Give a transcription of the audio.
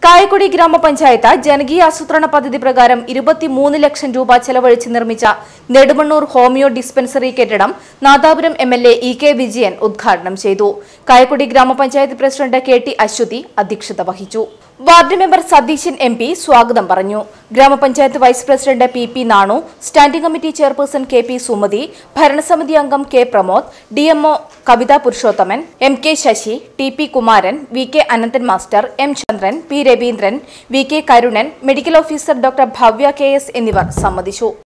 കായക്കൊടി ഗ്രാമപഞ്ചായത്ത് ജനകീയ ആസൂത്രണ പദ്ധതി പ്രകാരം 23 ലക്ഷം രൂപ ചെലവഴിച്ച് നിർമ്മിച്ച നെടുമണ്ണൂർ ഹോമിയോ ഡിസ്പെൻസറി കെട്ടിടം നാദാപുരം എംഎൽഎ ഇ.കെ. വിജയൻ ഉദ്ഘാടനം ചെയ്തു. കായക്കൊടി ഗ്രാമപഞ്ചായത്ത് പ്രസിഡന്റ് കെ.ടി. അശ്വതി അധ്യക്ഷത വഹിച്ചു. Ward member Satheesan M P. സ്വാഗതം പറഞ്ഞു. ഗ്രാമപഞ്ചായത്ത് vice president P. Nanu, standing committee chairperson K P. Sumathi, ഭരണസമിതി അംഗം K. Pramod, DMO Kavitha Purushothaman, M K. Sasi, T P. Kumaran, V K. Ananthan master, M. Chandran, P. Raveendran, V K. Karunan, medical officer doctor Bhavya K S. എന്നിവർ സംബന്ധിച്ചു.